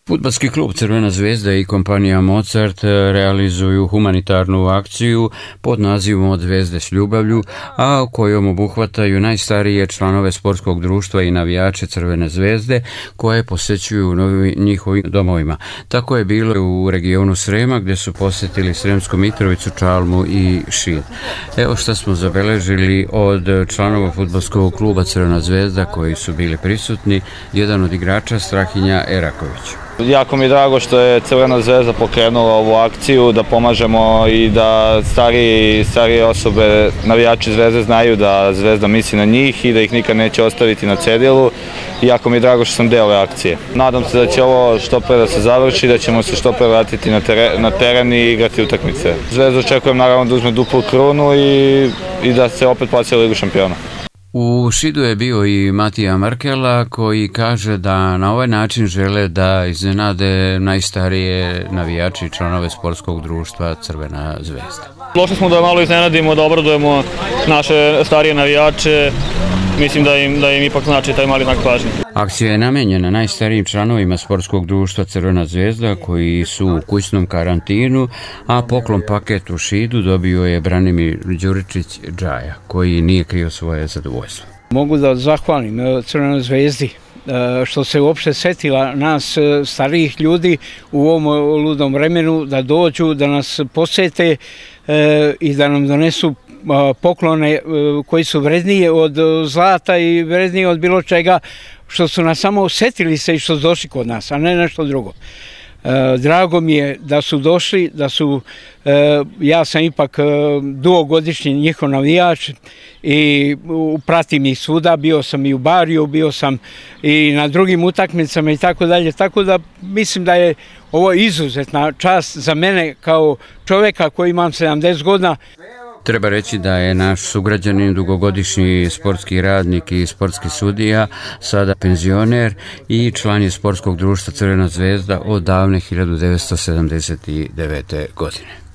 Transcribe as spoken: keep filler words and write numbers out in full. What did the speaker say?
Fudbalski klub Crvena zvezda i kompanija Mozart realizuju humanitarnu akciju pod nazivom Od zvezde s ljubavlju, a kojom obuhvataju najstarije članove sportskog društva i navijače Crvene zvezde koje posećuju u njihovim domovima. Tako je bilo u regionu Srema gdje su posjetili Sremsku Mitrovicu, Čalmu i Šid. Evo šta smo zabeležili od članova fudbalskog kluba Crvena zvezda koji su bili prisutni, jedan od igrača Strahinja Eraković. Jako mi je drago što je Crvena zvezda pokrenula ovu akciju, da pomažemo i da starije, starije osobe, navijači Zvezde, znaju da Zvezda misli na njih i da ih nikad neće ostaviti na cedilu. Jako mi je drago što sam deo ove akcije. Nadam se da će ovo što pre da se završi, da ćemo se što pre vratiti na teren, na teren i igrati utakmice. Zvezdu očekujem naravno da uzme duplu krunu i, i da se opet plaća Ligu šampiona. U Šidu je bio i Matija Markela koji kaže da na ovaj način žele da iznenade najstarije navijači i članove sportskog društva Crvena zvezda. Došli smo da malo iznenadimo, da obradujemo naše starije navijače. Mislim da im, da im ipak znači taj mali znak pažnje. Akcija je namenjena najstarijim članovima sportskog društva Crvena zvezda koji su u kućnom karantinu, a poklon paket u Šidu dobio je Branimir Đuričić Džaja, koji nije krio svoje zadovoljstvo. Mogu da zahvalim Crvenoj zvezdi što se uopšte setila nas starijih ljudi u ovom ludom vremenu da dođu, da nas posete i da nam donesu poklone koji su vrednije od zlata i vrednije od bilo čega, što su nas samo setili se i što su došli kod nas, a ne nešto drugo. Drago mi je da su došli, da su, ja sam ipak dugogodišnji njihov navijač i pratim ih svuda, bio sam i u Bariju, bio sam i na drugim utakmicama i tako dalje, tako da mislim da je ovo izuzetna čast za mene kao čoveka koji imam sedamdeset godina. Treba reći da je naš sugrađanin, dugogodišnji sportski radnik i sportski sudija, sada penzioner i član je sportskog društva Crvena zvezda od davne hiljadu devetsto sedamdeset devete. godine.